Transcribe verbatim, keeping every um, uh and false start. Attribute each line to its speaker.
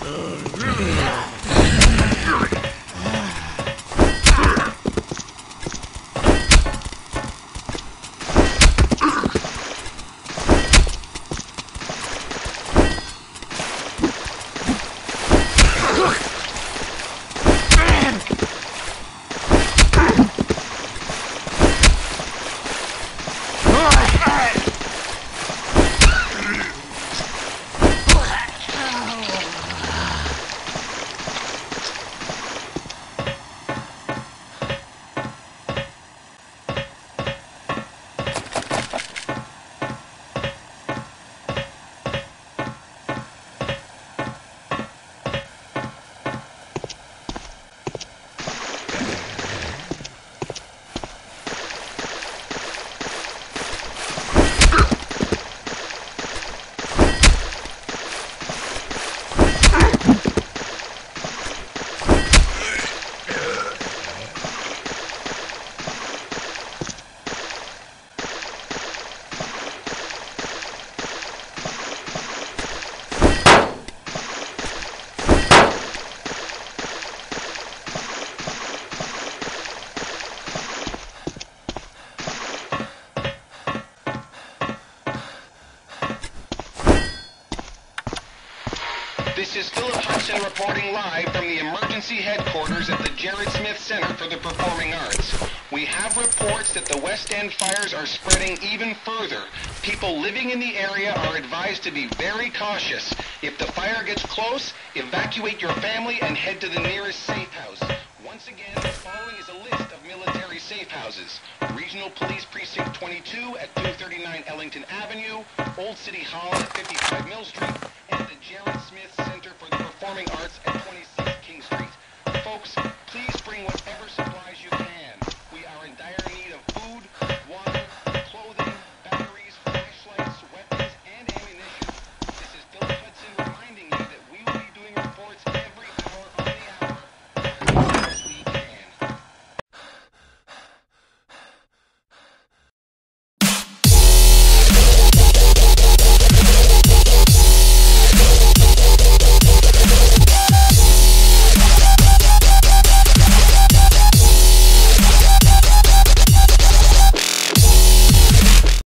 Speaker 1: This is Philip Hudson reporting live from the emergency headquarters at the Jared Smith Center for the Performing Arts. We have reports that the West End fires are spreading even further. People living in the area are advised to be very cautious. If the fire gets close, evacuate your family and head to the nearest safe house. Once again, the following is a list of military safe houses. Regional Police Precinct twenty-two at two thirty-nine Ellington Avenue, Old City Hall at fifty-five Mill Street,